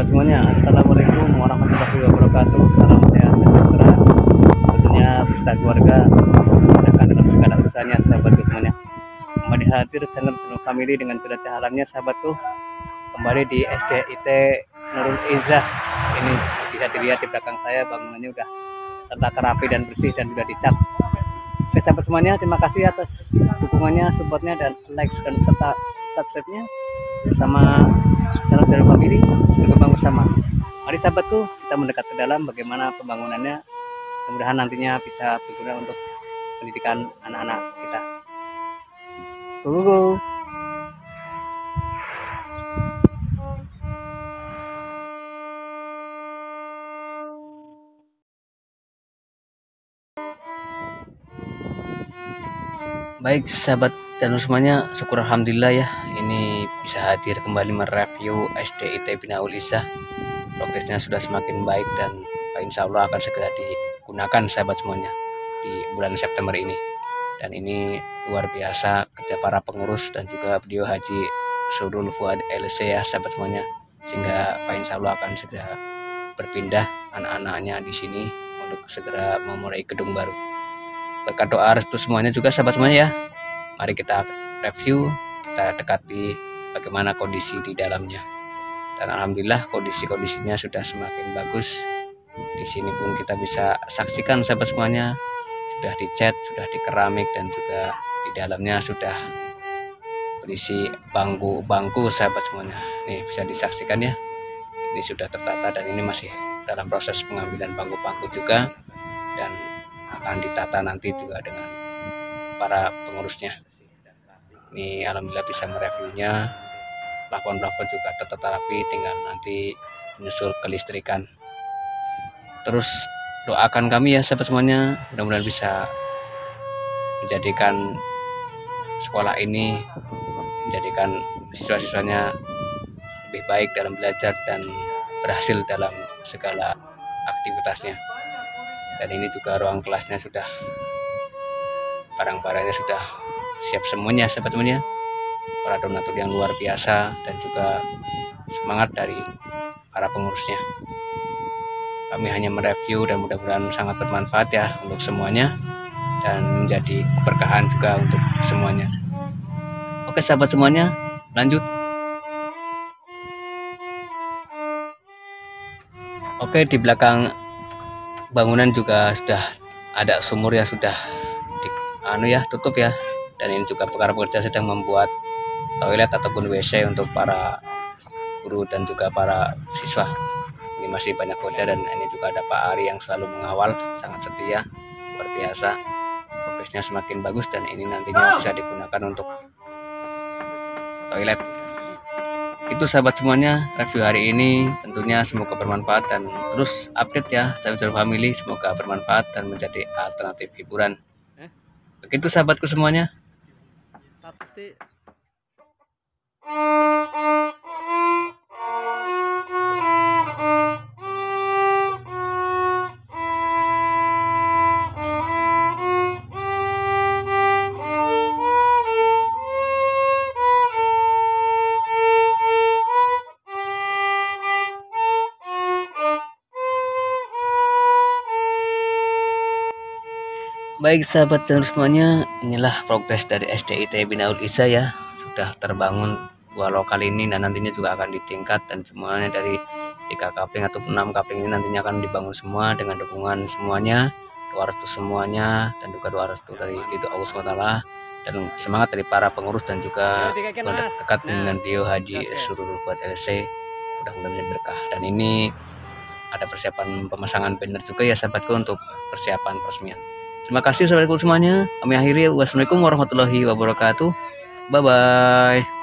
semuanya, assalamualaikum warahmatullahi wabarakatuh. Salam sehat dan sejahtera. Tentunya beserta keluarga mudahkan dalam segala urusannya, sahabatku semuanya. Kembali hadir channel family dengan jelajah alamnya, sahabatku. Kembali di SDIT Nurul Izzah. Ini bisa dilihat di belakang saya, bangunannya udah tertata rapi dan bersih dan sudah dicat. Oke sahabat semuanya, terima kasih atas dukungannya, supportnya, dan like dan serta subscribe-nya bersama channel family berkembang bersama. Mari sahabatku, kita mendekat ke dalam bagaimana pembangunannya. Mudah-mudahan nantinya bisa berguna untuk pendidikan anak-anak kita. Go. Baik sahabat dan semuanya, syukur alhamdulillah ya, ini bisa hadir kembali mereview SDIT Binaul Izzah. Progresnya sudah semakin baik dan insya Allah akan segera digunakan sahabat semuanya di bulan September ini. Dan ini luar biasa kerja para pengurus dan juga beliau Haji Surul Fuad LC ya sahabat semuanya, sehingga insya Allah akan segera berpindah anak-anaknya di sini untuk segera memulai gedung baru. Berkat doa restu semuanya juga sahabat semuanya ya. Mari kita review, kita dekati bagaimana kondisi di dalamnya. Dan alhamdulillah kondisinya sudah semakin bagus. Di sini pun kita bisa saksikan sahabat semuanya, sudah dicat, sudah dikeramik, dan juga di dalamnya sudah berisi bangku sahabat semuanya. Nih bisa disaksikan ya. Ini sudah tertata dan ini masih dalam proses pengambilan bangku-bangku juga, dan akan ditata nanti juga dengan para pengurusnya. Ini alhamdulillah bisa mereviewnya. Plafon juga tertata rapi, tinggal nanti menyusul kelistrikan. Terus doakan kami ya sahabat semuanya, mudah-mudahan bisa menjadikan sekolah ini, menjadikan siswa-siswanya lebih baik dalam belajar dan berhasil dalam segala aktivitasnya. Dan ini juga ruang kelasnya sudah, barang-barangnya sudah siap semuanya sahabat semuanya. Para donatur yang luar biasa dan juga semangat dari para pengurusnya. Kami hanya mereview dan mudah-mudahan sangat bermanfaat ya untuk semuanya dan menjadi keberkahan juga untuk semuanya. Oke sahabat semuanya, lanjut. Oke, di belakang bangunan juga sudah ada sumur yang sudah tutup ya, dan ini juga para pekerja sedang membuat toilet ataupun WC untuk para guru dan juga para siswa. Ini masih banyak pekerja dan ini juga ada Pak Ari yang selalu mengawal, sangat setia, luar biasa. Progresnya semakin bagus dan ini nantinya bisa digunakan untuk toilet. Itu sahabat semuanya review hari ini, tentunya semoga bermanfaat dan terus update ya sahabat family, semoga bermanfaat dan menjadi alternatif hiburan. Begitu sahabatku semuanya. Baik sahabat dan semuanya, inilah progres dari SDIT Binaul Izzah ya. Sudah terbangun 2 lokal ini dan nantinya juga akan ditingkat, dan semuanya dari 3 kapling atau 6 kapling ini nantinya akan dibangun semua dengan dukungan semuanya, doa restu semuanya, dan juga doa restu dari itu Allah SWT, dan semangat dari para pengurus dan juga dekat dengan beliau Haji Surul Fuad LC. Mudah-mudahan berkah. Dan ini ada persiapan pemasangan banner juga ya sahabatku untuk persiapan peresmian. Terima kasih sahabatku semuanya. Kami akhiri. Wassalamualaikum warahmatullahi wabarakatuh. Bye bye.